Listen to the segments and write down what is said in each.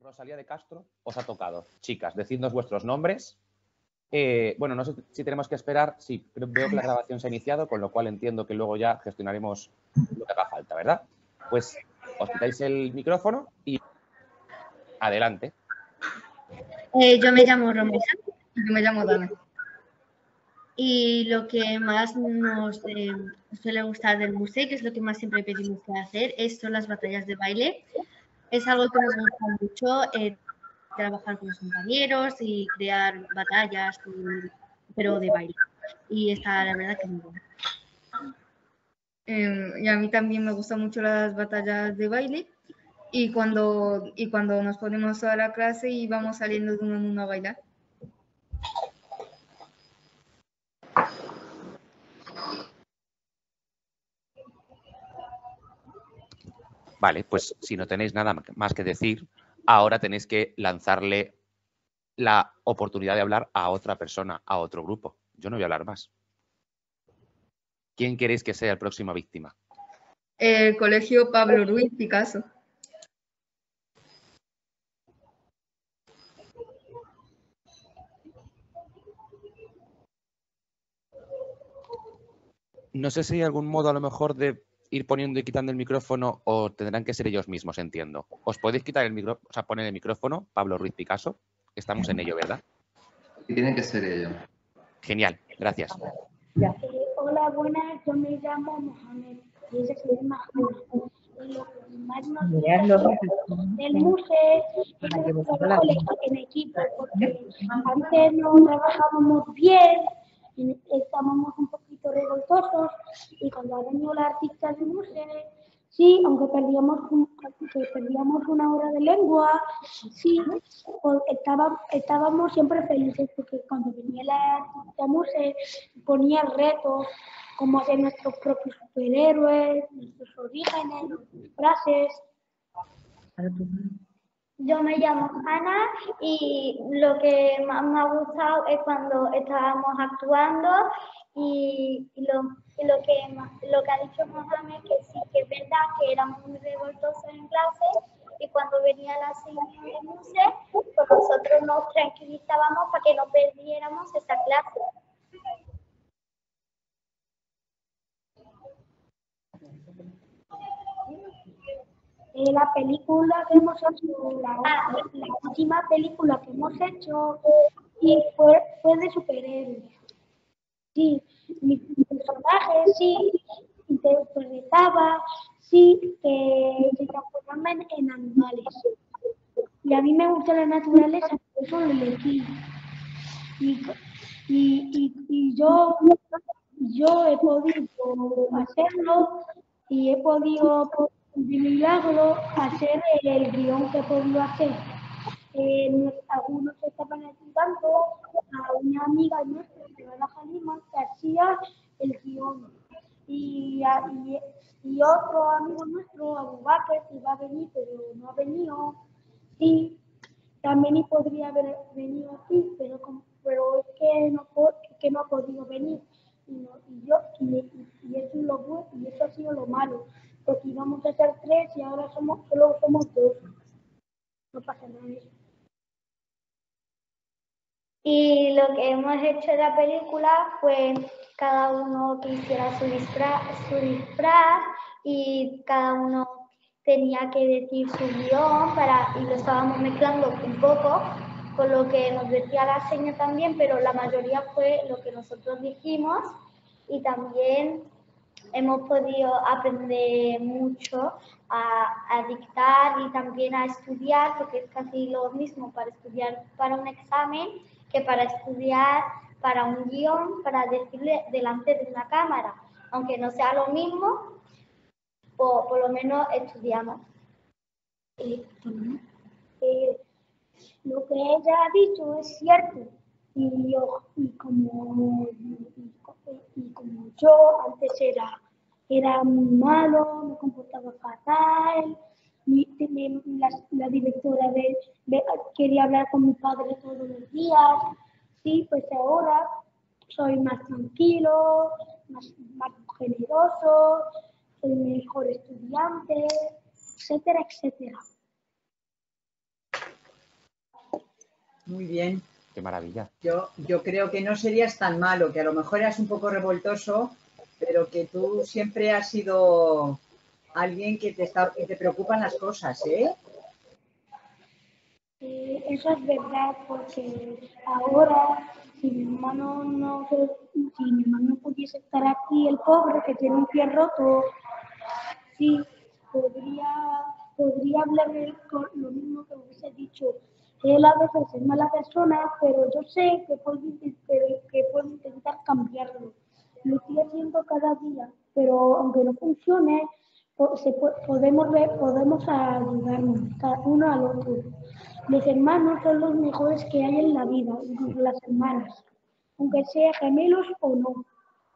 Rosalía de Castro os ha tocado. Chicas, decidnos vuestros nombres. Bueno, no sé si tenemos que esperar. Sí, veo que la grabación se ha iniciado, con lo cual entiendo que luego ya gestionaremos lo que haga falta, ¿verdad? Pues os quitáis el micrófono y adelante. Yo me llamo Romina. Yo me llamo Dana. Y lo que más nos suele gustar del museo, que es lo que más siempre pedimos que hacer, son las batallas de baile. Es algo que nos gusta mucho, trabajar con los compañeros y crear batallas, pero de baile. Y está, la verdad, que muy bueno. Y a mí también me gustan mucho las batallas de baile. Y cuando nos ponemos a la clase y vamos saliendo de uno en uno a bailar. Vale, pues si no tenéis nada más que decir, ahora tenéis que lanzarle la oportunidad de hablar a otra persona, a otro grupo. Yo no voy a hablar más. ¿Quién queréis que sea el próxima víctima? El colegio Pablo Ruiz Picasso. No sé si hay algún modo a lo mejor de ir poniendo y quitando el micrófono o tendrán que ser ellos mismos, entiendo. ¿Os podéis quitar el micrófono, o sea, poner el micrófono, Pablo Ruiz Picasso? Estamos en ello, ¿verdad? Tiene que ser ellos. Genial, gracias. Hola, buenas, yo me llamo Mohamed y ese es Mahmoud. Lo que más nos gusta del museo es el trabajo en equipo, porque antes no trabajábamos bien, estábamos un poquito revoltosos y cuando ha venido la artista del museo, sí, aunque perdíamos una hora de lengua, sí, pues estábamos siempre felices porque cuando venía la artista museo ponía retos, como hacer nuestros propios superhéroes, nuestros orígenes, nuestras frases. Yo me llamo Ana y lo que más me ha gustado es cuando estábamos actuando y lo que ha dicho Mohamed, que sí, que es verdad que éramos muy revoltosos en clase y cuando venía la señora de museo, pues nosotros nos tranquilizábamos para que no perdiéramos esa clase. La película que hemos hecho, la última película que hemos hecho y fue de superhéroes. Sí, mi personaje sí interpretaba, sí, que se transformaban en animales. Y a mí me gusta la naturaleza, por eso lo elegí. Y yo he podido hacerlo y he podido, de milagro, hacer el guión que he podido hacer. Algunos estaban ayudando a una amiga nuestra, Joana Jalima, que hacía el guión. Y otro amigo nuestro, Abubakar, que iba a venir, pero no ha venido. Sí, también podría haber venido aquí, pero es que no ha podido venir. Y eso es lo bueno, y eso ha sido lo malo, porque íbamos a ser 3 y ahora solo somos 2. No pasa nada. Y lo que hemos hecho en la película fue cada uno que hiciera su disfraz y cada uno tenía que decir su guión y lo estábamos mezclando un poco con lo que nos decía la seña también, pero la mayoría fue lo que nosotros dijimos y también hemos podido aprender mucho a dictar y también a estudiar, porque es casi lo mismo para estudiar para un examen que para estudiar para un guión, para decirle delante de una cámara. Aunque no sea lo mismo, por lo menos estudiamos. Lo que ella ha dicho es cierto. Y como yo antes era muy malo, me comportaba fatal, la directora quería hablar con mi padre todos los días. Sí, pues ahora soy más tranquilo, más generoso, soy mejor estudiante, etcétera, etcétera. Muy bien. Qué maravilla. Yo creo que no serías tan malo, que a lo mejor eras un poco revoltoso, pero que tú siempre has sido alguien que te preocupan las cosas, ¿eh? Eso es verdad, porque ahora, si mi hermano no pudiese estar aquí, el pobre que tiene un pie roto, sí, podría hablarle con lo mismo que hubiese dicho. Él a veces es mala persona, pero yo sé que puedo intentar cambiarlo. Lo estoy haciendo cada día, pero aunque no funcione, podemos ayudarnos cada uno al otro. Los hermanos son los mejores que hay en la vida, incluso las hermanas, aunque sean gemelos o no.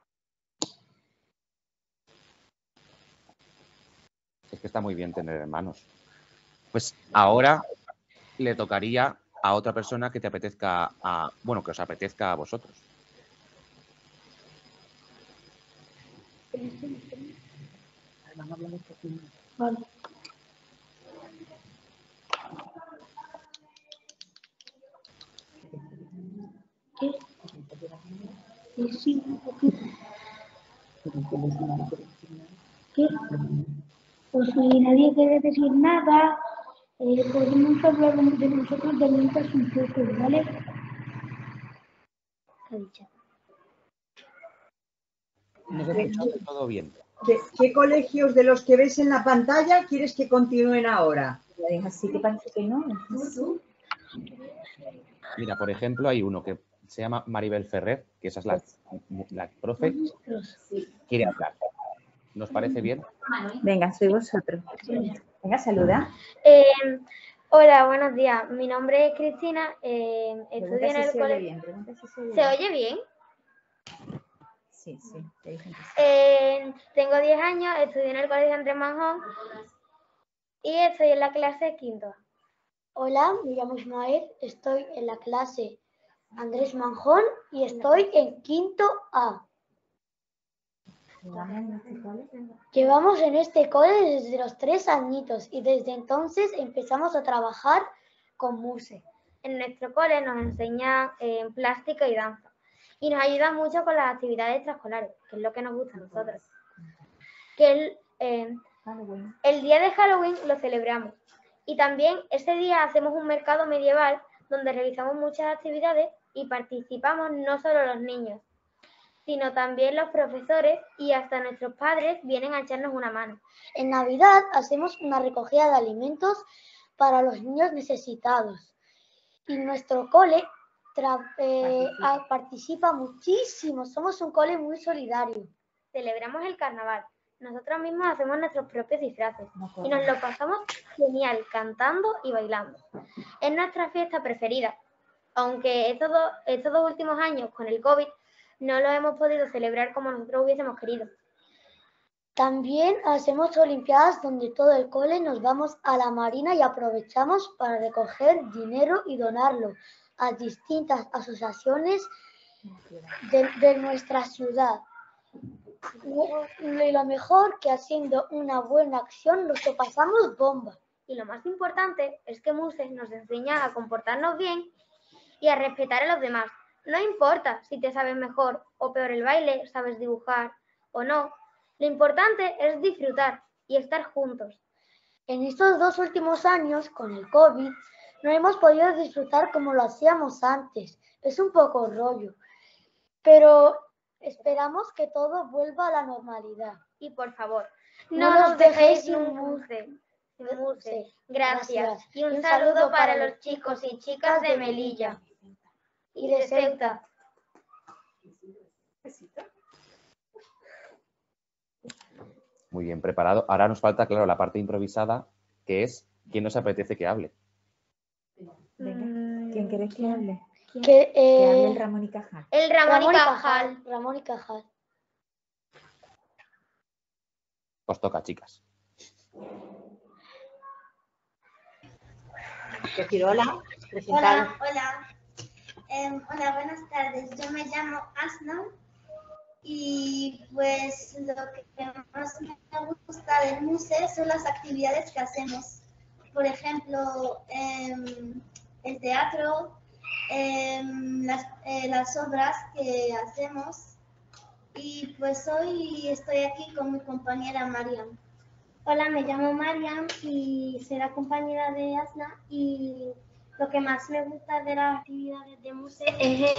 Es que está muy bien tener hermanos. Pues ahora le tocaría a otra persona que te apetezca, que os apetezca a vosotros. Vale. ¿Qué? Sí, un poquito. ¿Qué? Pues si nadie quiere decir nada, podemos hablar de nosotros de mientras un poco, ¿vale? Nos escuchamos todo bien. ¿Qué colegios de los que ves en la pantalla quieres que continúen ahora? Así que parece que no. Mira, por ejemplo, hay uno que se llama Maribel Ferrer, que esa es la profe, quiere hablar. ¿Nos parece bien? Venga, soy vosotros. Venga, saluda. Hola, buenos días. Mi nombre es Cristina. Estudio en el colegio. ¿Se oye bien? Sí, sí. Te dicen que sí. Tengo 10 años, estudio en el colegio Andrés Manjón y estoy en la clase quinto. Hola, me llamo Ismael, estoy en la clase Andrés Manjón y estoy en quinto A. Llevamos en este cole desde los 3 añitos y desde entonces empezamos a trabajar con Muse. En nuestro cole nos enseñan plástica y danza y nos ayudan mucho con las actividades extraescolares, que es lo que nos gusta a nosotros. El día de Halloween lo celebramos y también ese día hacemos un mercado medieval donde realizamos muchas actividades y participamos no solo los niños, sino también los profesores y hasta nuestros padres vienen a echarnos una mano. En Navidad hacemos una recogida de alimentos para los niños necesitados y nuestro cole participa muchísimo. Somos un cole muy solidario. Celebramos el carnaval. Nosotros mismos hacemos nuestros propios disfraces y nos lo pasamos genial cantando y bailando. Es nuestra fiesta preferida, aunque estos dos últimos años con el COVID no lo hemos podido celebrar como nosotros hubiésemos querido. También hacemos olimpiadas donde todo el cole nos vamos a la marina y aprovechamos para recoger dinero y donarlo a distintas asociaciones de nuestra ciudad. Y lo mejor que haciendo una buena acción nos lo pasamos bomba. Y lo más importante es que Muse nos enseña a comportarnos bien y a respetar a los demás. No importa si te sabes mejor o peor el baile, sabes dibujar o no. Lo importante es disfrutar y estar juntos. En estos 2 últimos años, con el COVID, no hemos podido disfrutar como lo hacíamos antes. Es un poco rollo, pero esperamos que todo vuelva a la normalidad. Y por favor, no nos dejéis sin Muse. Gracias. Y un saludo para los chicos y chicas de Melilla y de Ceuta. Muy bien preparado. Ahora nos falta, claro, la parte improvisada, que es ¿quién nos apetece que hable? Venga, ¿quién querés que hable? Que hable el Ramón y Cajal. El Ramón y Cajal. Os toca, chicas. Decir hola. Hola. Hola, buenas tardes. Yo me llamo Asna y pues lo que más me gusta del Muse son las actividades que hacemos. Por ejemplo, el teatro, las obras que hacemos. Y pues hoy estoy aquí con mi compañera Mariam. Hola, me llamo Mariam y soy la compañera de Asna, y lo que más me gusta de las actividades de Muse es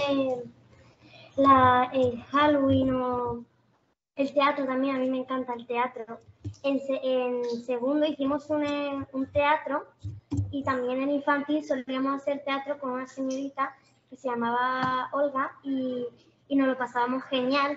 el Halloween o el teatro también. A mí me encanta el teatro. En segundo hicimos un teatro, y también en infantil solíamos hacer teatro con una señorita que se llamaba Olga, y nos lo pasábamos genial.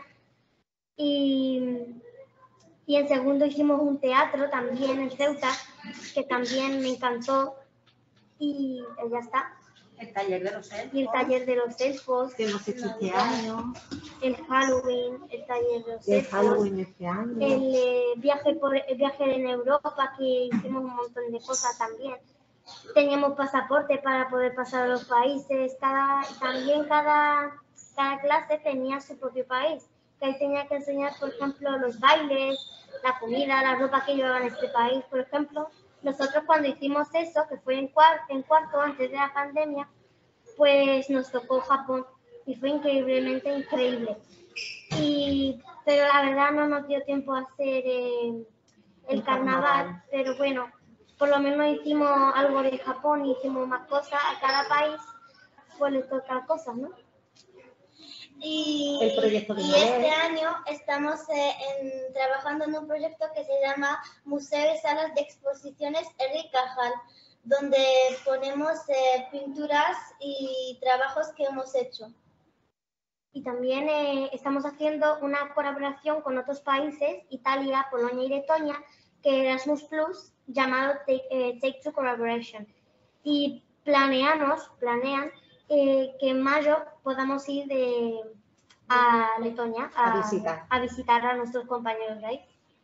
Y en segundo hicimos un teatro también en Ceuta, que también me encantó, y ya está. El taller de los elfos. Y el taller de los elfos. Que hemos hecho este año. El Halloween, el taller de los El elfos. Halloween este año. El viaje en Europa, que hicimos un montón de cosas también. Teníamos pasaporte para poder pasar a los países. Cada clase tenía su propio país. Que ahí tenía que enseñar, por ejemplo, los bailes, la comida, la ropa que llevaban en este país. Por ejemplo, nosotros cuando hicimos eso, que fue en cuarto antes de la pandemia, pues nos tocó Japón y fue increíblemente increíble. Pero la verdad no nos dio tiempo a hacer el carnaval, pero bueno, por lo menos hicimos algo de Japón, hicimos más cosas. A cada país pues le toca cosas, ¿no? Y proyecto este año estamos trabajando en un proyecto que se llama Museo y Salas de Exposiciones Herri Cajal, donde ponemos pinturas y trabajos que hemos hecho. Y también estamos haciendo una colaboración con otros países, Italia, Polonia y Letonia, que Erasmus Plus, llamado Take Two Collaboration. Y planean que en mayo podamos ir a Letonia a visitar a nuestros compañeros de ahí.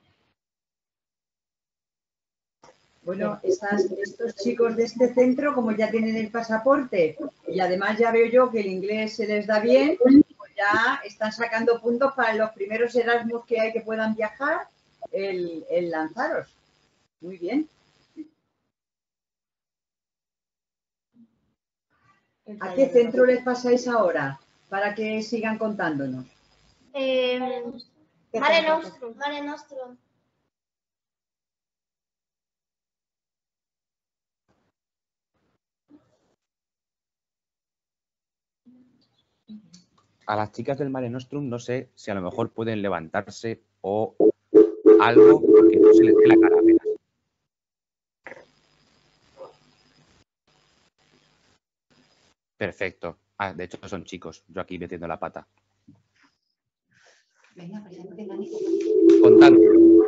Bueno, estos chicos de este centro, como ya tienen el pasaporte y además ya veo yo que el inglés se les da bien, pues ya están sacando puntos para los primeros Erasmus que hay que puedan viajar, el Lanzaros. Muy bien. ¿A qué centro les pasáis ahora para que sigan contándonos? Mare Nostrum. Mare Nostrum. A las chicas del Mare Nostrum no sé si a lo mejor pueden levantarse o algo, porque no se les ve la cara apenas. Perfecto. Ah, de hecho son chicos. Yo aquí metiendo la pata. Venga, preséntate, Nico. Contando.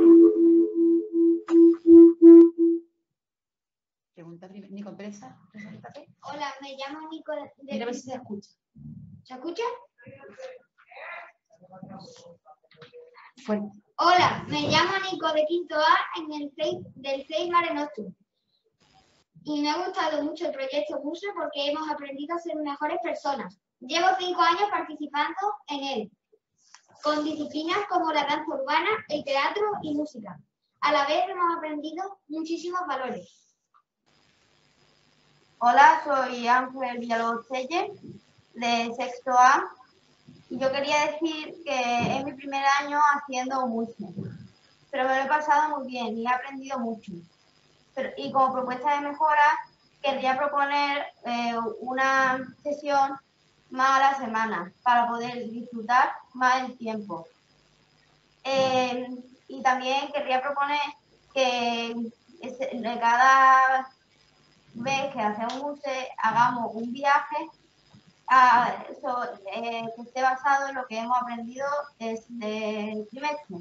Pregunta primero. Nico, preséntate. Hola, me llamo Nico. Mira a ver si se escucha. ¿Se escucha? Fuerte. Hola, me llamo Nico de quinto A del 6 Mare Nostrum. Y me ha gustado mucho el proyecto Muse porque hemos aprendido a ser mejores personas. Llevo 5 años participando en él, con disciplinas como la danza urbana, el teatro y música. A la vez hemos aprendido muchísimos valores. Hola, soy Ángel Villalobos Selle, de sexto A. Y yo quería decir que es mi primer año haciendo Muse, pero me lo he pasado muy bien y he aprendido mucho. Y como propuesta de mejora, querría proponer una sesión más a la semana para poder disfrutar más el tiempo. Y también querría proponer que cada vez que hacemos Muse hagamos un viaje que esté basado en lo que hemos aprendido desde el trimestre.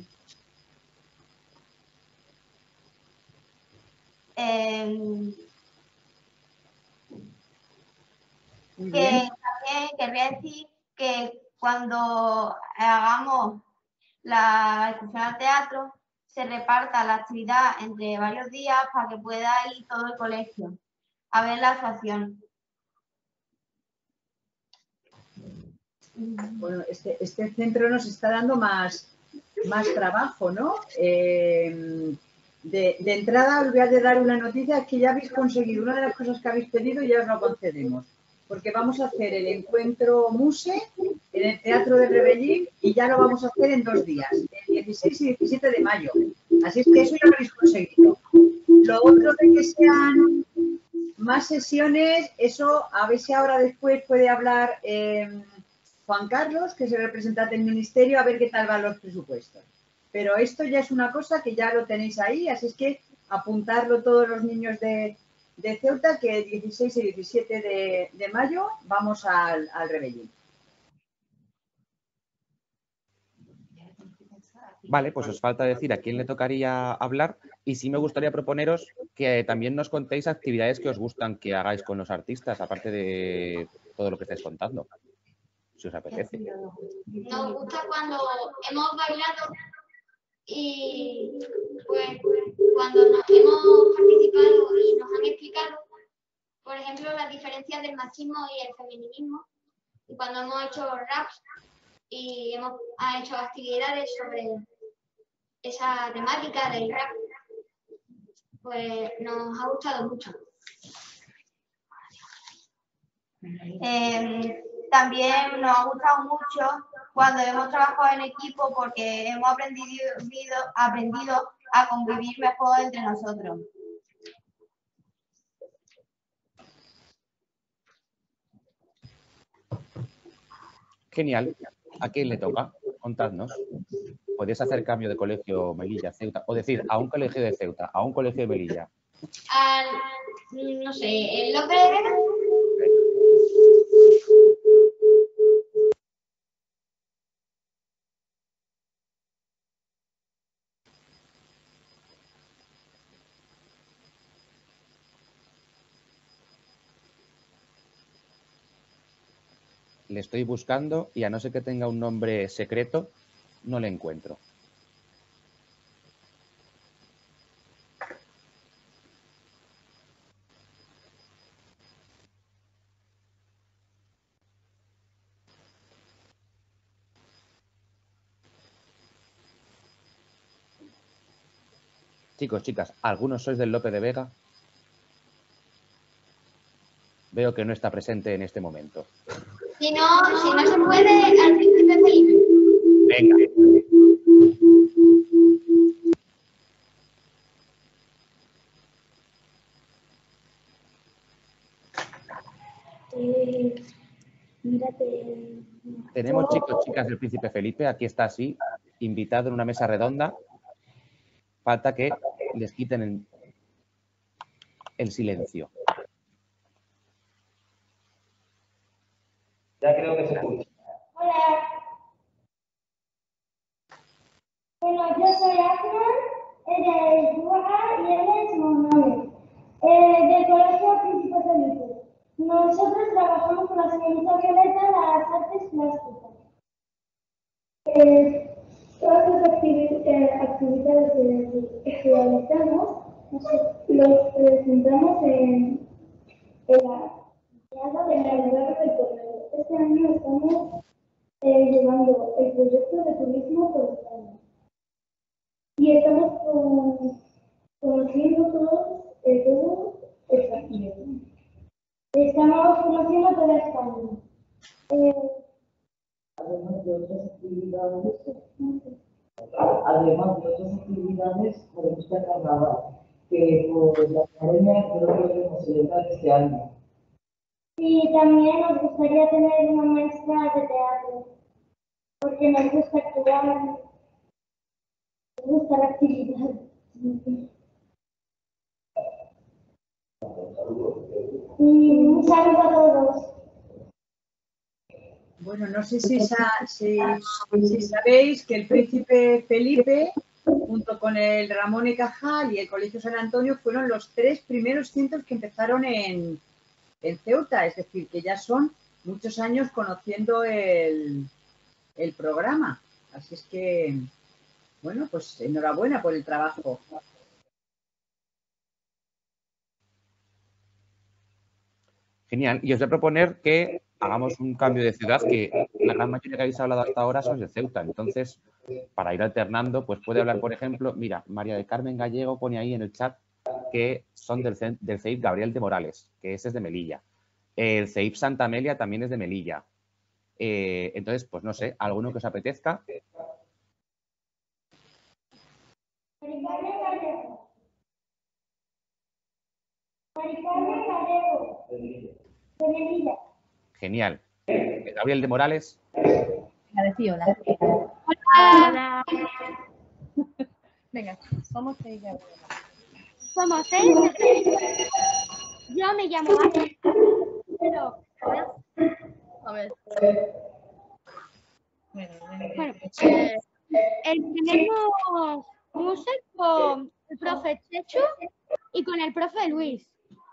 Que también querría decir que cuando hagamos la excursión al teatro se reparta la actividad entre varios días para que pueda ir todo el colegio a ver la actuación. Bueno, este centro nos está dando más trabajo, ¿no? De entrada os voy a dar una noticia, es que ya habéis conseguido una de las cosas que habéis pedido y ya os lo concedemos. porque vamos a hacer el encuentro Muse en el Teatro de Rebellín y ya lo vamos a hacer en 2 días, el 16 y 17 de mayo. Así es que eso ya lo habéis conseguido. Lo otro de que sean más sesiones, eso a ver si ahora después puede hablar Juan Carlos, que es el representante del Ministerio, a ver qué tal van los presupuestos. Pero esto ya es una cosa que ya lo tenéis ahí, así es que apuntarlo todos los niños de Ceuta, que el 16 y 17 de mayo vamos al Rebellín. Vale, pues os falta decir a quién le tocaría hablar y sí me gustaría proponeros que también nos contéis actividades que os gustan que hagáis con los artistas, aparte de todo lo que estáis contando, si os apetece. Nos gusta cuando hemos bailado y pues cuando nos hemos participado y nos han explicado, por ejemplo, las diferencias del machismo y el feminismo, y cuando hemos hecho raps y hemos hecho actividades sobre esa temática del rap, pues nos ha gustado mucho. También nos ha gustado mucho cuando hemos trabajado en equipo porque hemos aprendido a convivir mejor entre nosotros. Genial. ¿A quién le toca? Contadnos. Podéis hacer cambio de colegio Melilla, Ceuta, o decir a un colegio de Ceuta, a un colegio de Melilla. No sé, ¿el López de Vega? Le estoy buscando y a no ser que tenga un nombre secreto, no le encuentro. Chicos, chicas, ¿algunos sois del López de Vega? Veo que no está presente en este momento. Si no se puede, al Príncipe Felipe. Venga. Tenemos chicos, chicas del Príncipe Felipe, aquí está así, invitado en una mesa redonda. Falta que les quiten el silencio. Ya creo que se escucha. Hola. Bueno, yo soy Aslan, ella es Dua y él es Mohamed, del Colegio Príncipe Felipe. Nosotros trabajamos con la señorita Violeta en las artes plásticas. Todas las actividades que realizamos los presentamos en la guiada de la Navidad del Colegio. Este año estamos llevando el proyecto de turismo por España. Y estamos conociendo todo España. Estamos conociendo toda España. Además de otras actividades, por esta carnaval, que por la academia creo que lo hemos celebrado este año. Y también nos gustaría tener una maestra de teatro, porque nos gusta actuar, nos gusta la actividad. Y un saludo a todos. Bueno, no sé si sabéis que el Príncipe Felipe, junto con el Ramón y Cajal y el Colegio San Antonio, fueron los 3 primeros centros que empezaron en Ceuta, es decir, que ya son muchos años conociendo el programa. Así es que, bueno, pues enhorabuena por el trabajo. Genial. Y os voy a proponer que hagamos un cambio de ciudad, que la gran mayoría que habéis hablado hasta ahora son de Ceuta. Entonces, para ir alternando, pues puede hablar, por ejemplo, mira, María del Carmen Gallego pone ahí en el chat que son del CEIP Gabriel de Morales, que ese es de Melilla. El CEIP Santa Amelia también es de Melilla. Entonces, pues no sé, ¿alguno que os apetezca? Genial. Gabriel de Morales. La de Fiola. Hola. Venga, somos 6 de Somos 6. Yo me llamo Ana. Pero, A ver. bueno, tenemos música con el profe Chechu y con el profe Luis.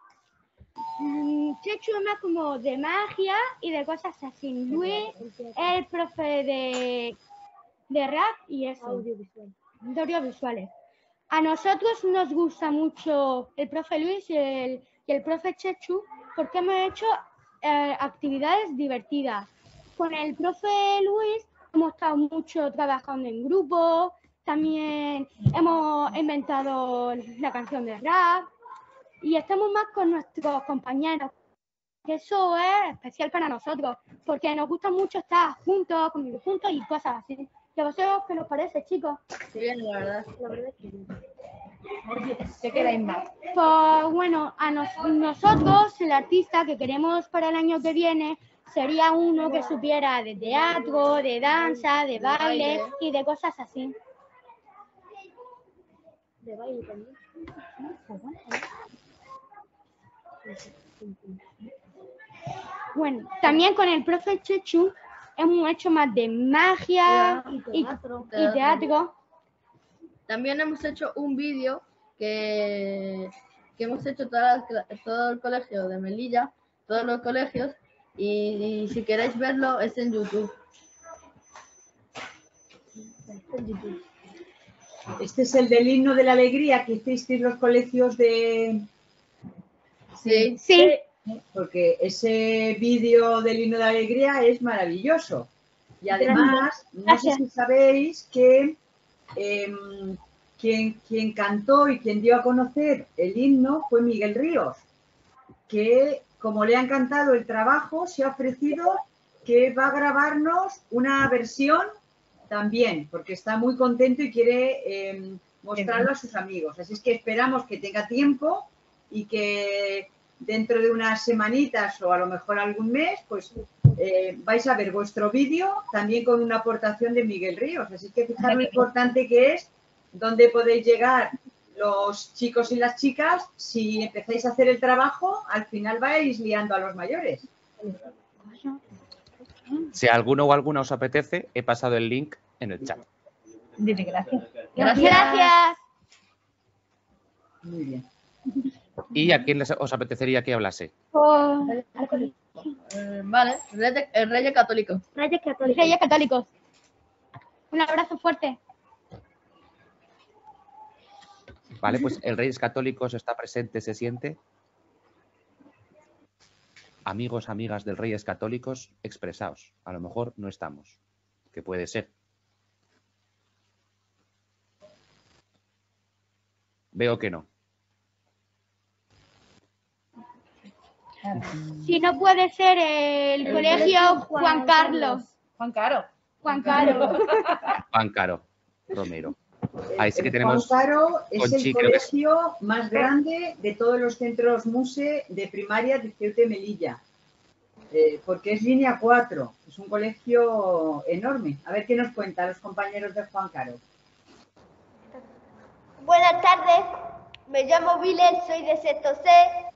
Chechu es más como de magia y de cosas así. Luis es el profe de rap y eso, de audiovisuales. A nosotros nos gusta mucho el profe Luis y el profe Chechu porque hemos hecho actividades divertidas. Con el profe Luis hemos estado mucho trabajando en grupo, también hemos inventado la canción de rap y estamos más con nuestros compañeros. Eso es especial para nosotros porque nos gusta mucho estar juntos, convivir juntos y cosas así. ¿Y a vosotros qué nos parece, chicos? Bien, la verdad es que bien. ¿Qué queréis más? Pues bueno, a nosotros, el artista que queremos para el año que viene sería uno que supiera de teatro, de danza, de baile y de cosas así. De baile también. Bueno, también con el profe Chechu hemos hecho más de magia y teatro. También hemos hecho un vídeo que hemos hecho todo el colegio de Melilla, todos los colegios, y si queréis verlo es en YouTube. Este es el del himno de la alegría que hicisteis los colegios de... Sí. Sí. Porque ese vídeo del himno de la alegría es maravilloso. Y además, no sé si sabéis que quien cantó y quien dio a conocer el himno fue Miguel Ríos, que como le ha encantado el trabajo, se ha ofrecido que va a grabarnos una versión también, porque está muy contento y quiere mostrarlo a sus amigos. Así es que esperamos que tenga tiempo y que dentro de unas semanitas o a lo mejor algún mes, pues vais a ver vuestro vídeo también con una aportación de Miguel Ríos. Así que fijaros lo importante que es dónde podéis llegar los chicos y las chicas. Si empezáis a hacer el trabajo, al final vais liando a los mayores. Si a alguno o alguna os apetece, he pasado el link en el chat. Dile gracias. Gracias. Muy bien. ¿Y a quién os apetecería que hablase? Vale, Reyes Católicos. Reyes Católicos. Reyes Católicos. Un abrazo fuerte. Vale, pues el Reyes Católicos está presente, se siente. Amigos, amigas del Reyes Católicos, expresaos. A lo mejor no estamos, que puede ser. Veo que no. Si no puede ser el colegio Juan Carlos. Juan Caro. Juan Caro. Juan Caro Romero. Ahí sí que tenemos. Juan Caro es el Conchi, colegio más grande de todos los centros MUSE de primaria de Ceuta y Melilla. Porque es línea 4. Es un colegio enorme. A ver qué nos cuentan los compañeros de Juan Caro. Buenas tardes, me llamo Viler, soy de sexto C.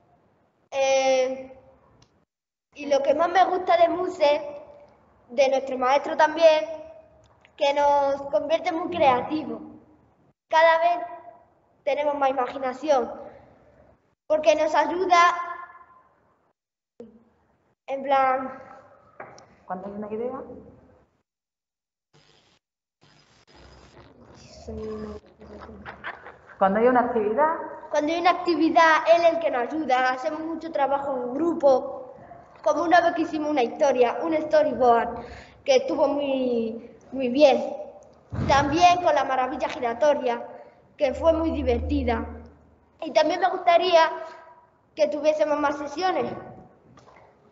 Y lo que más me gusta de MUSE, de nuestro maestro también, que nos convierte muy creativos. Cada vez tenemos más imaginación, porque nos ayuda, en plan... Cuando hay una idea. Cuando hay una actividad. Cuando hay una actividad, él es el que nos ayuda. Hacemos mucho trabajo en grupo. Como una vez que hicimos una historia, un storyboard, que estuvo muy bien. También con la maravilla giratoria, que fue muy divertida. Y también me gustaría que tuviésemos más sesiones.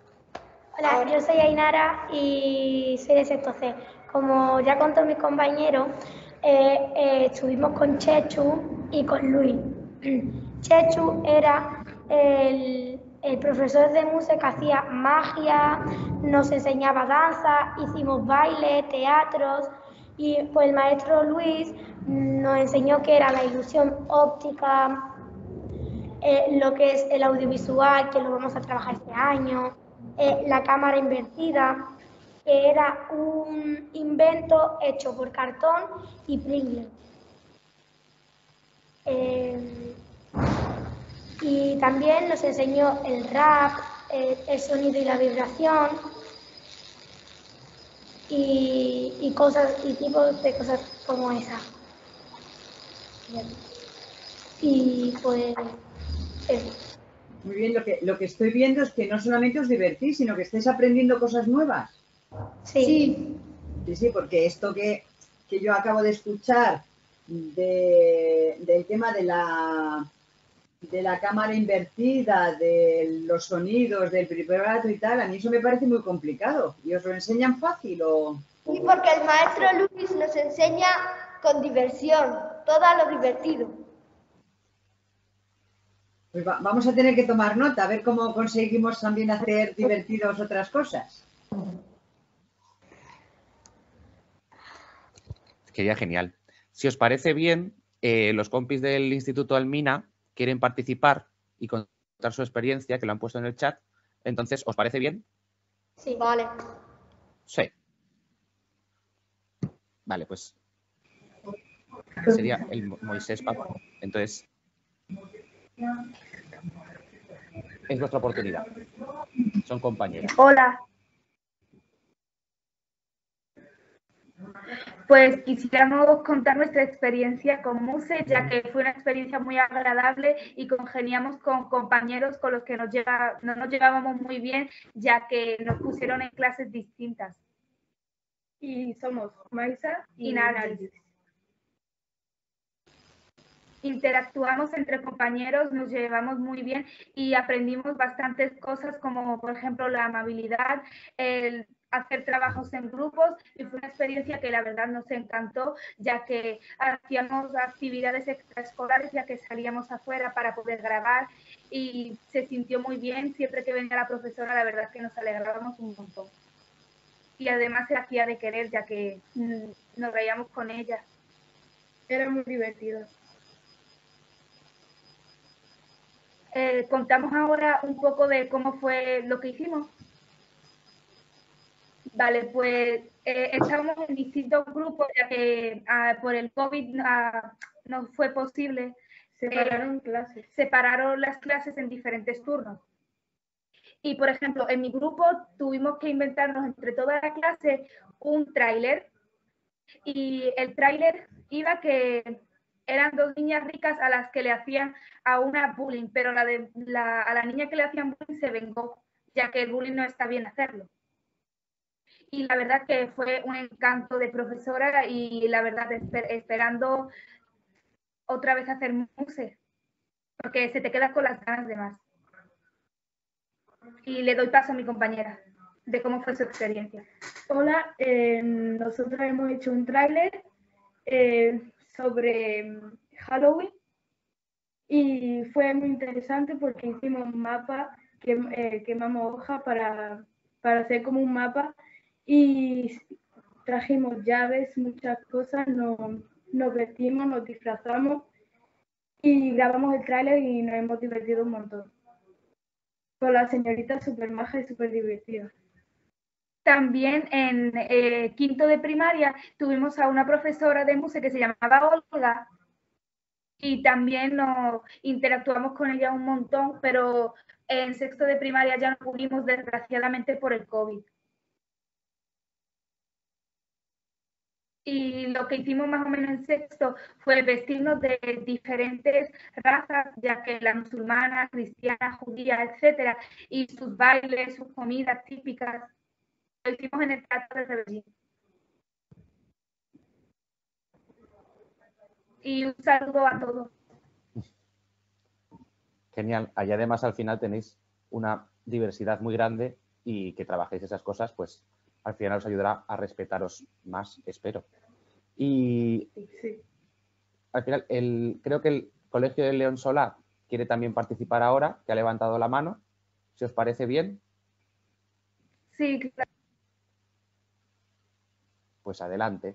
Hola, yo soy Ainara y soy de sexto C. Como ya contó mi compañero, estuvimos con Chechu y con Luis. Chechu era el profesor de música que hacía magia, nos enseñaba danza, hicimos baile, teatros y pues el maestro Luis nos enseñó qué era la ilusión óptica, lo que es el audiovisual, que lo vamos a trabajar este año, la cámara invertida, que era un invento hecho por cartón y Pringles. Y también nos enseñó el rap, el sonido y la vibración y cosas y tipos de cosas como esa. Y pues eso. Muy bien, lo que estoy viendo es que no solamente os divertís, sino que estáis aprendiendo cosas nuevas. Sí. Sí, porque esto que yo acabo de escuchar del tema de la cámara invertida, de los sonidos, del vibrato y tal, a mí eso me parece muy complicado. ¿Y os lo enseñan fácil o...? Sí, porque el maestro Luis nos enseña con diversión, todo lo divertido. Pues vamos a tener que tomar nota, a ver cómo conseguimos también hacer divertidos otras cosas. Sería genial. Si os parece bien, los compis del Instituto Almina quieren participar y contar su experiencia, que lo han puesto en el chat. Entonces, ¿os parece bien? Sí, vale. Sí. Vale, pues sería el Moisés Papa. Entonces, es vuestra oportunidad. Son compañeras. Hola. Pues quisiéramos contar nuestra experiencia con Muse, ya que fue una experiencia muy agradable y congeniamos con compañeros con los que no nos llevábamos muy bien, ya que nos pusieron en clases distintas. Y somos Maisa y Nargis. Interactuamos entre compañeros, nos llevamos muy bien y aprendimos bastantes cosas como, por ejemplo, la amabilidad, el hacer trabajos en grupos y fue una experiencia que la verdad nos encantó, ya que hacíamos actividades extraescolares, ya que salíamos afuera para poder grabar y se sintió muy bien. Siempre que venía la profesora, la verdad es que nos alegrábamos un montón. Y además se hacía de querer, ya que nos reíamos con ella. Era muy divertido. Contamos ahora un poco de cómo fue lo que hicimos. Vale, pues estábamos en distintos grupos, ya que por el COVID no fue posible. Separaron las clases en diferentes turnos. Y, por ejemplo, en mi grupo tuvimos que inventarnos entre toda la clase un tráiler. Y el tráiler iba que eran dos niñas ricas a las que le hacían a una bullying, pero a la niña que le hacían bullying se vengó, ya que el bullying no está bien hacerlo. Y la verdad que fue un encanto de profesora y la verdad esperando otra vez hacer Muse, porque se te queda con las ganas de más. Y le doy paso a mi compañera de cómo fue su experiencia. Hola, nosotros hemos hecho un tráiler sobre Halloween y fue muy interesante porque hicimos un mapa, quemamos hojas para hacer como un mapa y trajimos llaves, muchas cosas, nos vestimos, nos disfrazamos y grabamos el tráiler y nos hemos divertido un montón. Con la señorita súper maja y súper divertida. También en quinto de primaria tuvimos a una profesora de música que se llamaba Olga y también nos interactuamos con ella un montón, pero en sexto de primaria ya no pudimos, desgraciadamente, por el COVID. Y lo que hicimos más o menos en sexto fue vestirnos de diferentes razas, ya que la musulmana, cristiana, judía, etcétera, y sus bailes, sus comidas típicas, lo hicimos en el Teatro de Rebellín. Y un saludo a todos. Genial. Allá además al final tenéis una diversidad muy grande y que trabajéis esas cosas, pues al final os ayudará a respetaros más, espero. Y al final, creo que el Colegio de León Solá quiere también participar ahora, que ha levantado la mano. Si os parece bien, Sí, claro. pues adelante.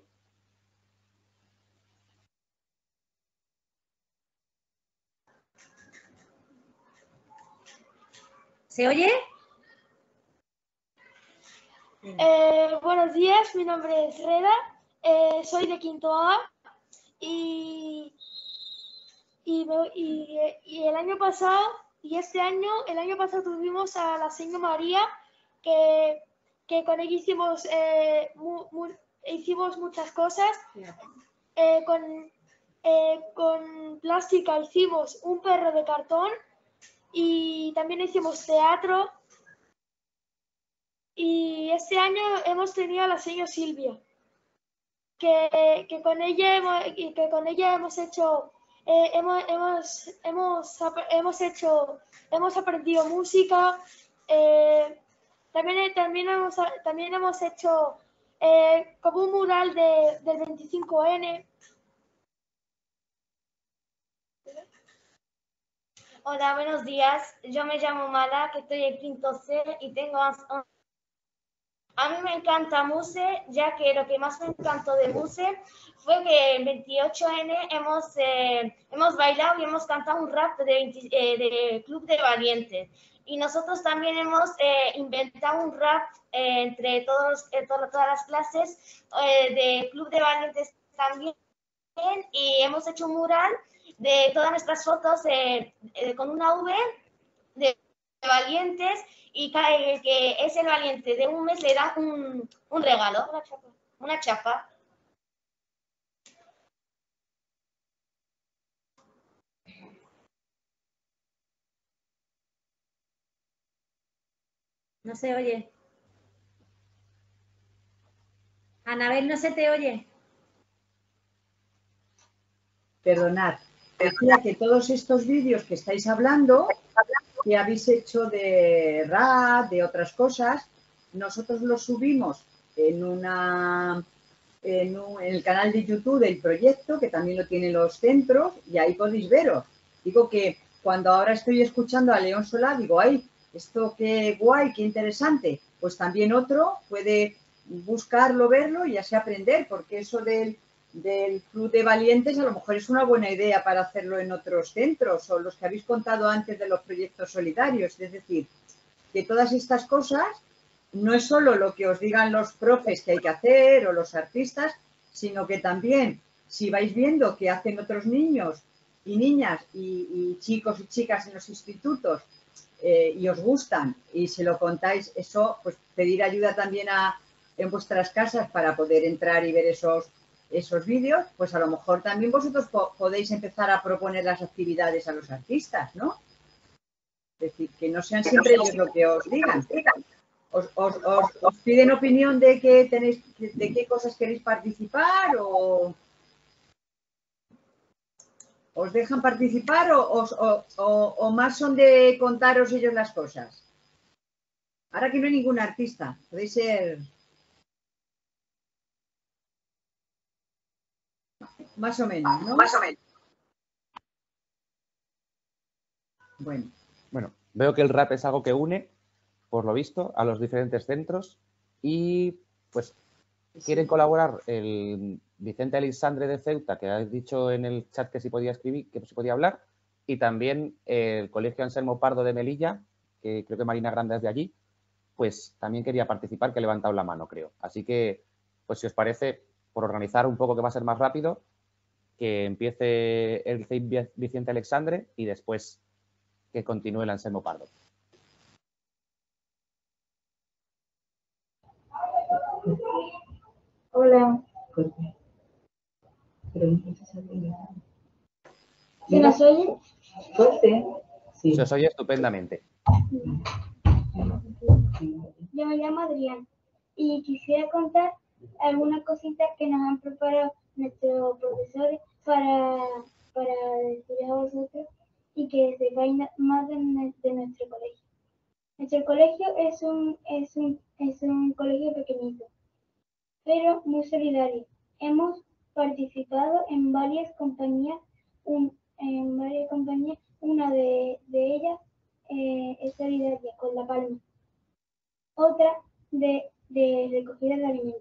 ¿Se oye? Buenos días, mi nombre es Reda, soy de quinto A y el año pasado y este año, el año pasado tuvimos a la señora María que con ella hicimos muchas cosas. Con plástica hicimos un perro de cartón y también hicimos teatro. Y este año hemos tenido a la señora Silvia, que con ella hemos hecho, hemos aprendido música. También hemos hecho como un mural del 25N. Hola, buenos días. Yo me llamo Mala, que estoy en quinto C y tengo 11. A mí me encanta Muse, ya que lo que más me encantó de Muse fue que en 28N hemos bailado y hemos cantado un rap de Club de Valientes. Y nosotros también hemos inventado un rap entre todas las clases de Club de Valientes también. Y hemos hecho un mural de todas nuestras fotos con una V de valientes, y el que es el valiente de un mes le da un regalo, una chapa. No se oye. Anabel, no se te oye. Perdonad, decía que todos estos vídeos que estáis hablando, que habéis hecho de rap, de otras cosas, nosotros los subimos en el canal de YouTube del proyecto, que también lo tienen los centros, y ahí podéis veros. Digo que cuando ahora estoy escuchando a León Solá, digo, ¡ay, esto qué guay, qué interesante! Pues también otro puede buscarlo, verlo y así aprender, porque eso del Club de Valientes a lo mejor es una buena idea para hacerlo en otros centros, o los que habéis contado antes de los proyectos solidarios. Es decir, que todas estas cosas no es solo lo que os digan los profes que hay que hacer o los artistas, sino que también si vais viendo que hacen otros niños y niñas y chicos y chicas en los institutos y os gustan y se lo contáis, eso, pues pedir ayuda también en vuestras casas para poder entrar y ver esos vídeos, pues a lo mejor también vosotros podéis empezar a proponer las actividades a los artistas, ¿no? Es decir, que no sean siempre ellos lo que os digan. ¿Os piden opinión de qué cosas queréis participar o os dejan participar o más son de contaros ellos las cosas? Ahora que no hay ningún artista, podéis ser... Más o menos, ¿no? Más o menos. Bueno, veo que el rap es algo que une, por lo visto, a los diferentes centros y pues quieren colaborar el Vicente Alexandre de Ceuta, que has dicho en el chat que sí podía escribir, que sí podía hablar, y también el Colegio Anselmo Pardo de Melilla, que creo que Marina Grande es de allí, pues también quería participar, que ha levantado la mano, creo. Así que, pues si os parece, por organizar un poco que va a ser más rápido, que empiece el CEIP Vicente Alexandre y después que continúe el Anselmo Pardo. Hola. ¿Se nos oye? Sí. Se os oye estupendamente. Yo me llamo Adrián y quisiera contar algunas cositas que nos han preparado nuestros profesores para decir a vosotros y que sepáis más de nuestro colegio. Nuestro colegio es un colegio pequeñito, pero muy solidario. Hemos participado en varias compañías, una de ellas es solidaria con La Palma, otra de recogida de alimentos.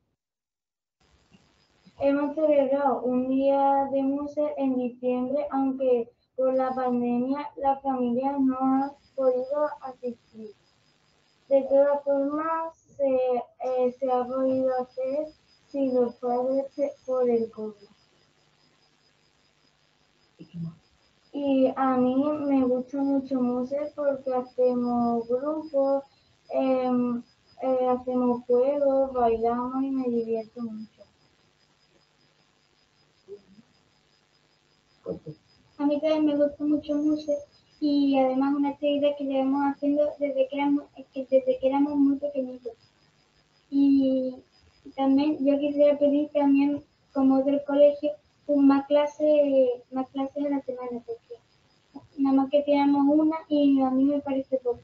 Hemos celebrado un día de Muse en diciembre, aunque por la pandemia la familia no ha podido asistir. De todas formas, se ha podido hacer sin los padres por el COVID. Y a mí me gusta mucho Muse porque hacemos grupos, hacemos juegos, bailamos y me divierto mucho. A mí también me gusta mucho Muse y además una actividad que llevamos haciendo desde que éramos muy pequeñitos. Y también yo quisiera pedir también, como del colegio, más clases a la semana, porque nada más que tenemos una y a mí me parece poco.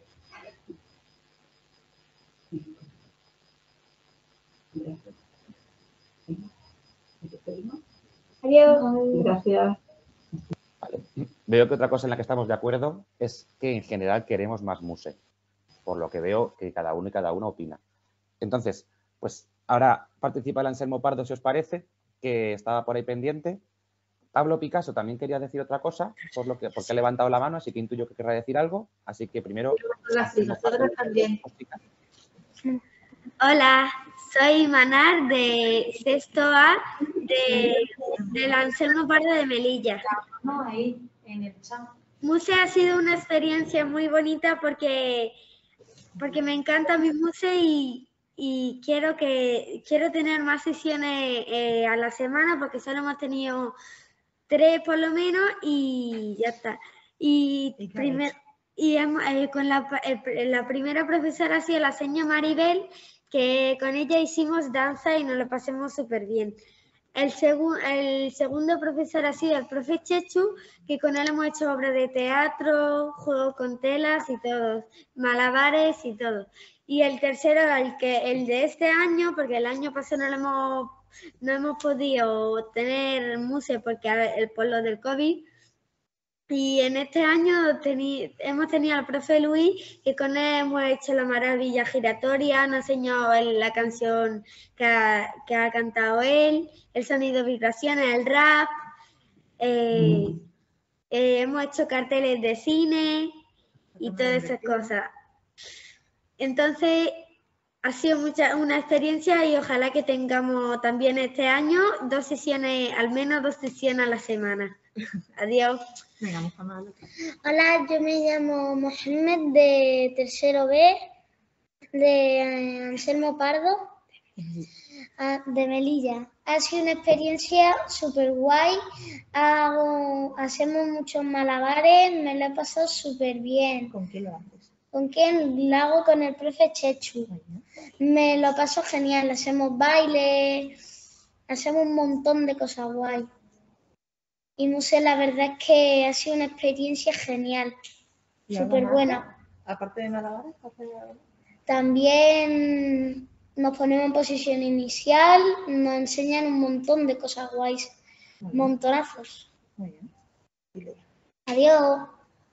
Adiós. Gracias. Vale. Veo que otra cosa en la que estamos de acuerdo es que en general queremos más Muse, por lo que veo que cada uno y cada una opina. Entonces, pues ahora participa el Anselmo Pardo, si os parece, que estaba por ahí pendiente. Pablo Picasso también quería decir otra cosa, porque ha levantado la mano, así que intuyo que querrá decir algo. Así que primero... Sí, nosotros también. Hola, soy Manar de sexto A del Anselmo Pardo de Melilla. Ahí, en el chat. Muse ha sido una experiencia muy bonita porque me encanta mi Muse y quiero tener más sesiones a la semana porque solo hemos tenido 3 por lo menos y ya está. Con la primera profesora ha sido la señora Maribel, que con ella hicimos danza y nos lo pasamos súper bien. El segundo profesor ha sido el profe Chechu, que con él hemos hecho obras de teatro, juegos con telas y todo, malabares y todo. Y el tercero, el de este año, porque el año pasado no hemos podido tener Muse por lo del COVID. Y en este año hemos tenido al profe Luis, que con él hemos hecho la maravilla giratoria, nos enseñó la canción que ha cantado él, el sonido de vibraciones, el rap, hemos hecho carteles de cine y todas esas cosas. Entonces, ha sido una experiencia y ojalá que tengamos también este año al menos 2 sesiones a la semana. Adiós. Hola, yo me llamo Mohamed de tercero B de Anselmo Pardo de Melilla. Ha sido una experiencia súper guay. Hacemos muchos malabares, me lo he pasado súper bien. ¿Con qué lo haces? ¿Con quién? Lo hago con el profe Chechu. Me lo paso genial, hacemos baile, hacemos un montón de cosas guay. Y Muse, la verdad es que ha sido una experiencia genial, súper buena. Aparte de malabares, también nos ponemos en posición inicial, nos enseñan un montón de cosas guays, montonazos. Muy bien. Adiós.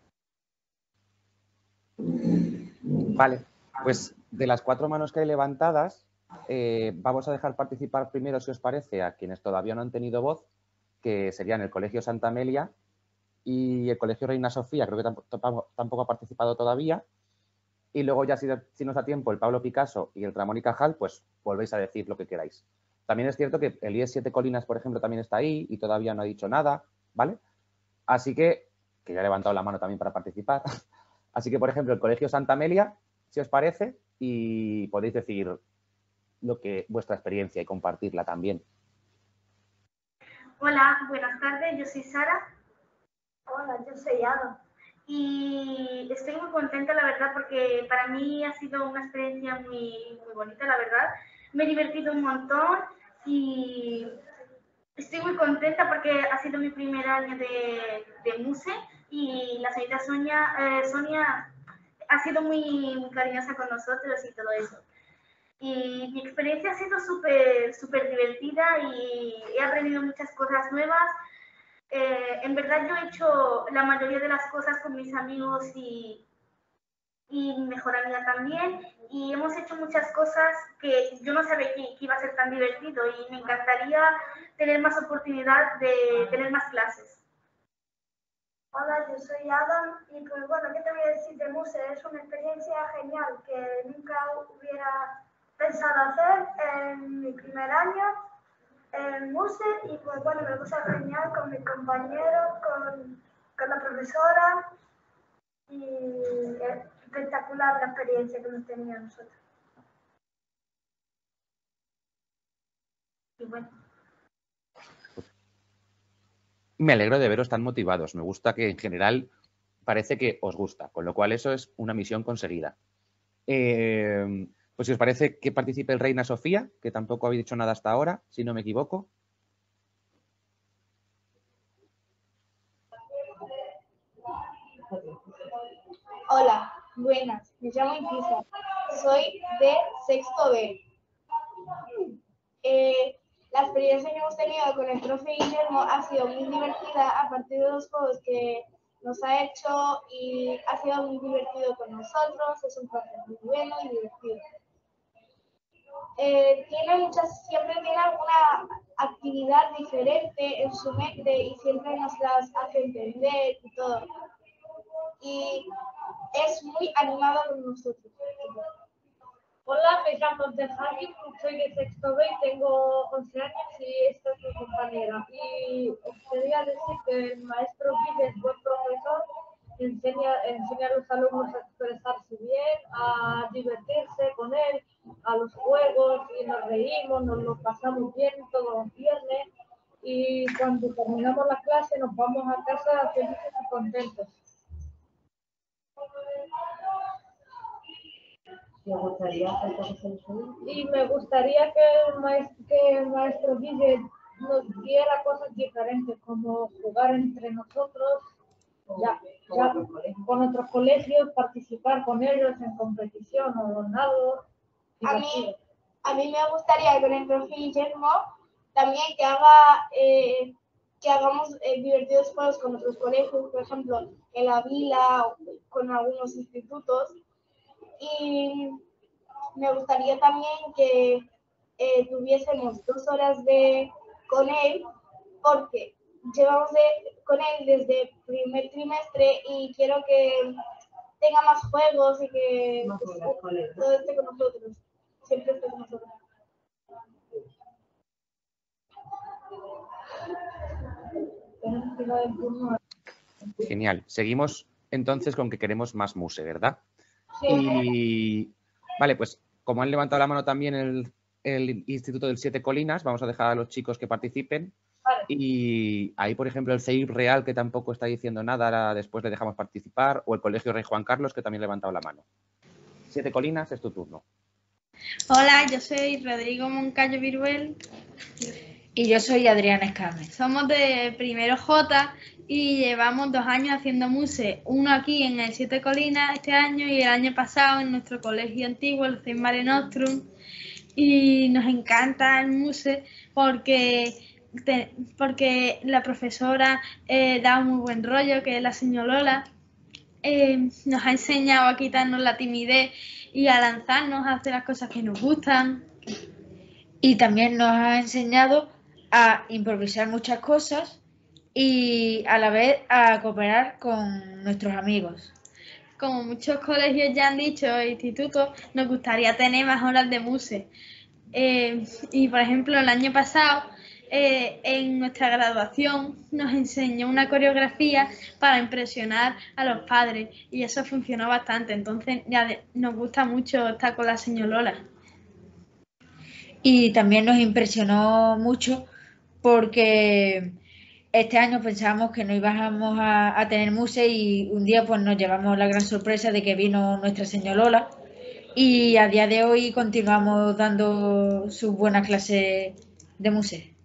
Vale, pues de las 4 manos que hay levantadas, vamos a dejar participar primero, si os parece, a quienes todavía no han tenido voz, que serían el Colegio Santa Amelia y el Colegio Reina Sofía, creo que tampoco ha participado todavía. Y luego ya, si nos da tiempo, el Pablo Picasso y el Ramón y Cajal, pues volvéis a decir lo que queráis. También es cierto que el IES 7 Colinas, por ejemplo, también está ahí y todavía no ha dicho nada, ¿vale? Así que ya ha levantado la mano también para participar. Así que, por ejemplo, el Colegio Santa Amelia, si os parece, y podéis decir vuestra experiencia y compartirla también. Hola, buenas tardes, yo soy Sara. Hola, yo soy Ada. Y estoy muy contenta, la verdad, porque para mí ha sido una experiencia muy, muy bonita, la verdad. Me he divertido un montón y estoy muy contenta porque ha sido mi primer año de Muse y la señorita Sonia ha sido muy cariñosa con nosotros y todo eso. Y mi experiencia ha sido súper divertida y he aprendido muchas cosas nuevas. En verdad yo he hecho la mayoría de las cosas con mis amigos y mi mejor amiga también, y hemos hecho muchas cosas que yo no sabía que iba a ser tan divertido, y me encantaría tener más oportunidad de tener más clases. Hola, yo soy Adam y pues bueno, ¿qué te voy a decir de Muse? Es una experiencia genial que nunca hubiera pensado hacer en mi primer año en Muse, y pues bueno, me puse genial con mis compañeros, con la profesora, y espectacular la experiencia que hemos tenido nosotros. Y bueno. Me alegro de veros tan motivados. Me gusta que en general parece que os gusta, con lo cual eso es una misión conseguida. Pues si os parece que participe el Reina Sofía, que tampoco habéis dicho nada hasta ahora, si no me equivoco. Hola, buenas, me llamo Inkisa, soy de sexto B. La experiencia que hemos tenido con el profe Guillermo ha sido muy divertida a partir de los juegos que nos ha hecho, y ha sido muy divertido con nosotros. Es un profe muy bueno y divertido. Siempre tiene alguna actividad diferente en su mente y siempre nos las hace entender y todo. Y es muy animado con nosotros. Hola, me llamo Abdelhakim, soy de sexto B y tengo 11 años y esta es mi compañera. Y os quería decir que el maestro Guille es buen profesor, enseña a los alumnos a expresarse bien, a divertirse con él, a los juegos, y nos reímos, nos lo pasamos bien todos los viernes, y cuando terminamos la clase nos vamos a casa felices y contentos. Y me gustaría que el maestro Guille nos diera cosas diferentes, como jugar entre nosotros, con otros colegios, participar con ellos en competición o algo. A mí me gustaría con el profe Guillermo también que hagamos divertidos juegos con otros colegios, por ejemplo, en la vila o con algunos institutos. Y me gustaría también que tuviésemos 2 horas con él, porque llevamos con él desde primer trimestre y quiero que tenga más juegos y que todo esté con nosotros, siempre esté con nosotros. Genial. Seguimos entonces con que queremos más Muse, ¿verdad? Sí. Y vale, pues como han levantado la mano también el Instituto del Siete Colinas, vamos a dejar a los chicos que participen. Vale. Y ahí, por ejemplo, el CEIP Real, que tampoco está diciendo nada, ahora después le dejamos participar, o el Colegio Rey Juan Carlos, que también ha levantado la mano. Siete Colinas, es tu turno. Hola, yo soy Rodrigo Moncayo Viruel. Y yo soy Adriana Escámez. Somos de primero J y llevamos 2 años haciendo Muse. Uno aquí en el Siete Colinas este año y el año pasado en nuestro colegio antiguo, el Saint Mare Nostrum. Y nos encanta el Muse porque la profesora da un muy buen rollo, que es la señora Lola. Nos ha enseñado a quitarnos la timidez y a lanzarnos a hacer las cosas que nos gustan. Y también nos ha enseñado a improvisar muchas cosas y a la vez a cooperar con nuestros amigos. Como muchos colegios ya han dicho, institutos, nos gustaría tener más horas de Muse. Y por ejemplo, el año pasado, en nuestra graduación, nos enseñó una coreografía para impresionar a los padres y eso funcionó bastante. Entonces ya nos gusta mucho estar con la señora Lola. Y también nos impresionó mucho porque este año pensábamos que no íbamos a tener Muse y un día pues nos llevamos la gran sorpresa de que vino nuestra señora Lola y a día de hoy continuamos dando sus buenas clases de Muse.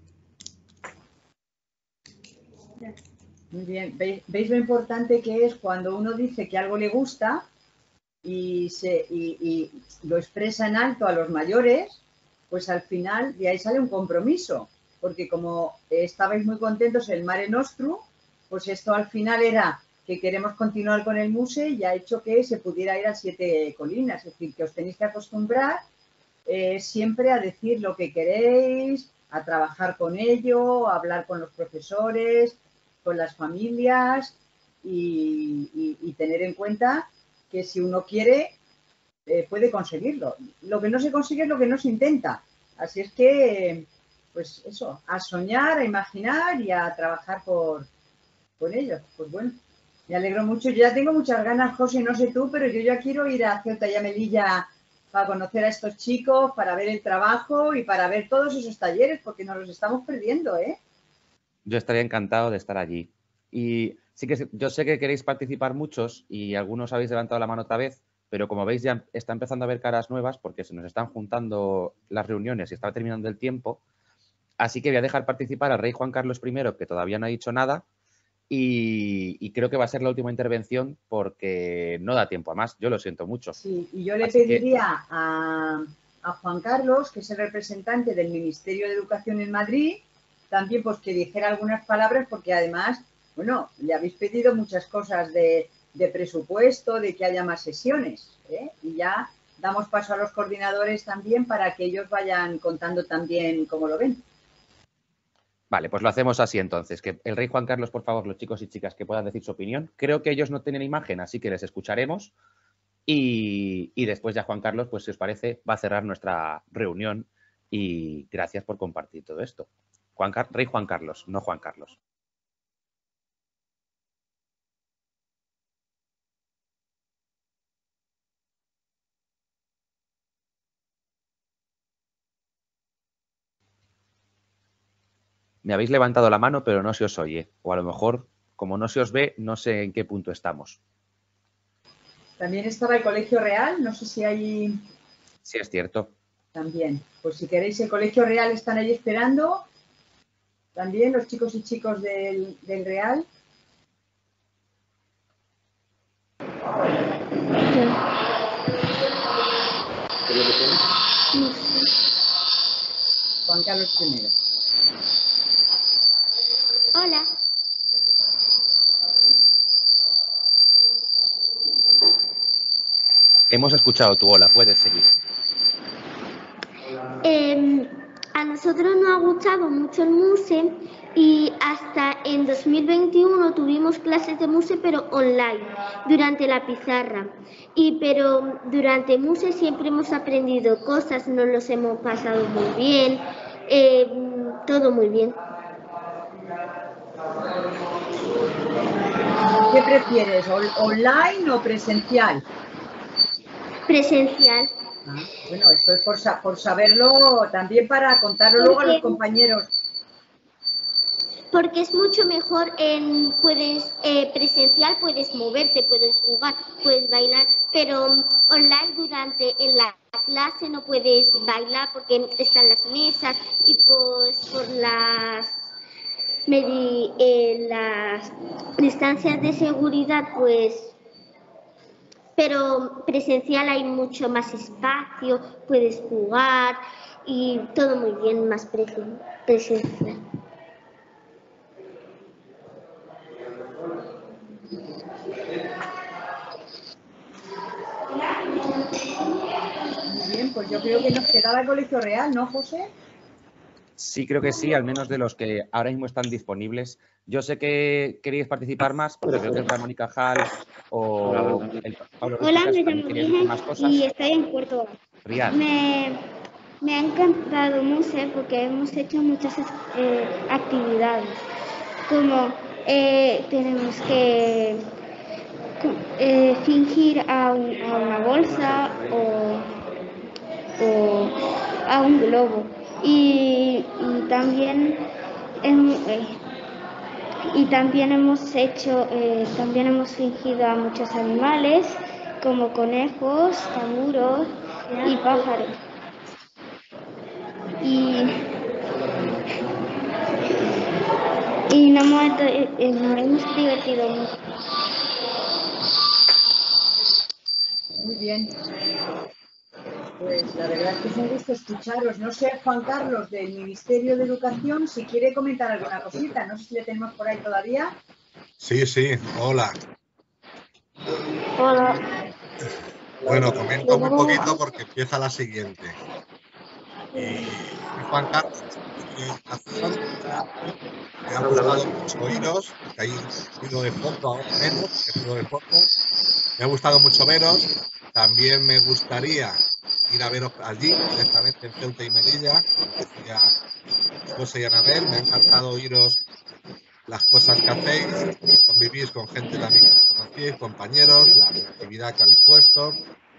Muy bien. ¿Veis lo importante que es cuando uno dice que algo le gusta? y lo expresa en alto a los mayores, pues al final de ahí sale un compromiso, porque como estabais muy contentos en el Mare Nostrum, pues esto al final era que queremos continuar con el MUSE y ha hecho que se pudiera ir a 7 colinas, es decir, que os tenéis que acostumbrar siempre a decir lo que queréis, a trabajar con ello, a hablar con los profesores, con las familias y tener en cuenta que si uno quiere, puede conseguirlo. Lo que no se consigue es lo que no se intenta. Así es que, pues eso, a soñar, a imaginar y a trabajar con ellos. Pues bueno, me alegro mucho. Yo ya tengo muchas ganas, José, no sé tú, pero yo ya quiero ir a Ceuta y a Melilla para conocer a estos chicos, para ver el trabajo y para ver todos esos talleres, porque nos los estamos perdiendo, ¿eh? Yo estaría encantado de estar allí. Y sí que yo sé que queréis participar muchos y algunos habéis levantado la mano otra vez, pero como veis ya está empezando a haber caras nuevas porque se nos están juntando las reuniones y está terminando el tiempo. Así que voy a dejar participar al rey Juan Carlos I, que todavía no ha dicho nada, y creo que va a ser la última intervención porque no da tiempo a más. Yo lo siento mucho. Sí, y yo le pediría a Juan Carlos, que es el representante del Ministerio de Educación en Madrid, también pues que dijera algunas palabras, porque además, bueno, le habéis pedido muchas cosas de presupuesto, de que haya más sesiones, ¿eh? Y ya damos paso a los coordinadores también para que ellos vayan contando también cómo lo ven. Vale, pues lo hacemos así entonces. Que el rey Juan Carlos, por favor, los chicos y chicas que puedan decir su opinión. Creo que ellos no tienen imagen, así que les escucharemos. Y después ya Juan Carlos, pues si os parece, va a cerrar nuestra reunión. Y gracias por compartir todo esto. Rey Juan Carlos, no Juan Carlos. Me habéis levantado la mano, pero no se os oye. O a lo mejor, como no se os ve, no sé en qué punto estamos. También estaba el Colegio Real, no sé si hay... Sí, es cierto. También, pues si queréis, el Colegio Real están ahí esperando. También los chicos y chicos del Real. ¿Qué es lo que tiene? No sé. Juan Carlos I. Hola. Hemos escuchado tu hola, puedes seguir. A nosotros nos ha gustado mucho el MUSE y hasta en 2021 tuvimos clases de MUSE pero online, durante la pizarra. Pero durante MUSE siempre hemos aprendido cosas, nos los hemos pasado muy bien, todo muy bien. ¿Qué prefieres, online o presencial? Presencial. Bueno, esto es por saberlo, también para contarlo luego a los compañeros. Porque es mucho mejor presencial, puedes moverte, puedes jugar, puedes bailar, pero online en la clase no puedes bailar porque están las mesas y pues por las distancias de seguridad, pues... Pero presencial hay mucho más espacio, puedes jugar y todo muy bien, más presencial. Muy bien, pues yo creo que nos quedaba el Colegio Real, ¿no, José? Sí, creo que sí, al menos de los que ahora mismo están disponibles. Yo sé que queríais participar más, pero creo que el Ramón y Cajal o el Pablo Hola, me también llamo querían decir más cosas. y estoy en cuarto A. Riad. Me ha encantado MUSE porque hemos hecho muchas actividades, como tenemos que fingir a una bolsa o a un globo. Y también hemos fingido a muchos animales como conejos, canguros y pájaros. Y nos hemos divertido mucho. bien. Pues la verdad es que es un gusto escucharos. No sé, Juan Carlos, del Ministerio de Educación, si quiere comentar alguna cosita. No sé si le tenemos por ahí todavía. Sí, sí, hola. Hola. Bueno, comento muy poquito porque empieza la siguiente. Y Juan Carlos, me ha gustado mucho oíros, que hay ruido de fondo, ahora menos que ruido de fondo. Me ha gustado mucho veros. También me gustaría ir a veros allí, directamente en Ceuta y Melilla, como decía José y Anabel. Me ha encantado oíros las cosas que hacéis, convivís con gente también que conocéis, compañeros, la creatividad que habéis puesto,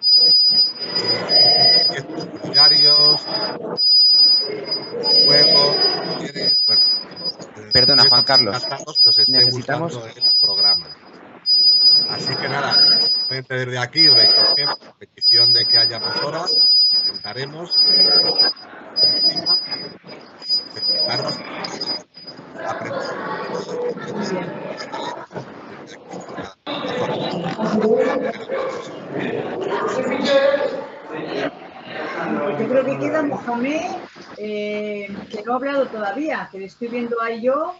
proyectos solidarios, juegos, talleres, bueno. Perdona, Juan Carlos. Que os esté Necesitamos... gustando el programa. Así que nada, simplemente desde aquí recogemos la petición de que haya más horas, intentaremos felicitarnos, aprender. Yo creo que queda Mohamed, que no ha hablado todavía, que le estoy viendo ahí yo.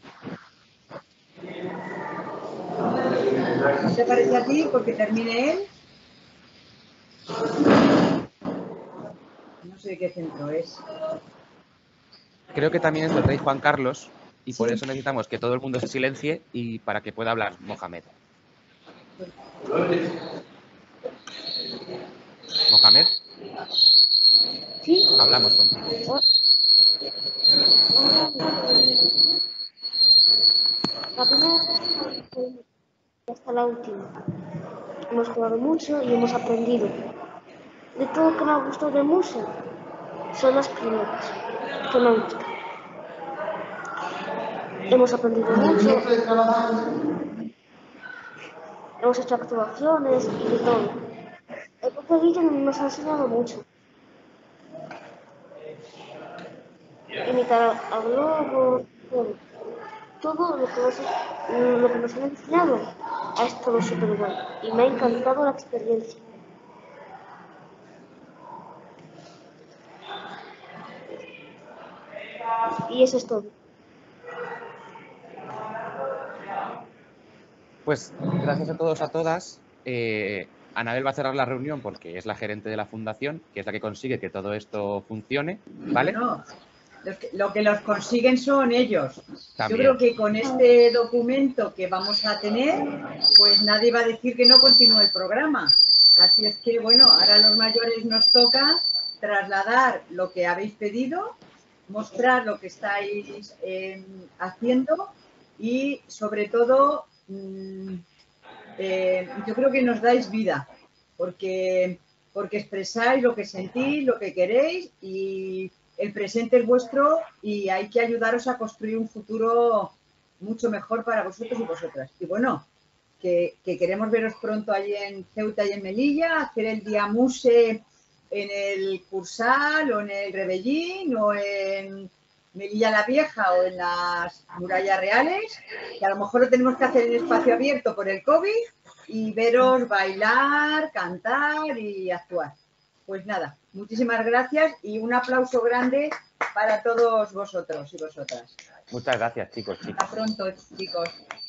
¿No te parece a ti? Porque termine él. No sé qué centro es. Creo que también es el rey Juan Carlos y por eso necesitamos que todo el mundo se silencie y para que pueda hablar Mohamed. Mohamed. Sí. Hablamos contigo. La primera hasta la última. Hemos jugado mucho y hemos aprendido. De todo lo que me ha gustado del museo son las primeras, que me han gustado. Hemos aprendido mucho, hemos hecho actuaciones y de todo. El profe Guillo nos ha enseñado mucho. Imitar a Globo, todo lo que nos han enseñado ha estado súper bueno y me ha encantado la experiencia. Y eso es todo. Pues gracias a todos, a todas. Anabel va a cerrar la reunión porque es la gerente de la fundación, que es la que consigue que todo esto funcione, ¿vale? No, lo que los consiguen son ellos. También. Yo creo que con este documento que vamos a tener, pues nadie va a decir que no continúe el programa. Así es que, bueno, ahora a los mayores nos toca trasladar lo que habéis pedido, mostrar lo que estáis haciendo y, sobre todo, yo creo que nos dais vida, porque expresáis lo que sentís, lo que queréis y el presente es vuestro y hay que ayudaros a construir un futuro mucho mejor para vosotros y vosotras. Y bueno, que queremos veros pronto allí en Ceuta y en Melilla, hacer el día Muse en el Cursal o en el Rebellín o en Melilla la Vieja o en las Murallas Reales, que a lo mejor lo tenemos que hacer en espacio abierto por el COVID y veros bailar, cantar y actuar. Pues nada, muchísimas gracias y un aplauso grande para todos vosotros y vosotras. Muchas gracias, chicos, chicas. Hasta pronto, chicos.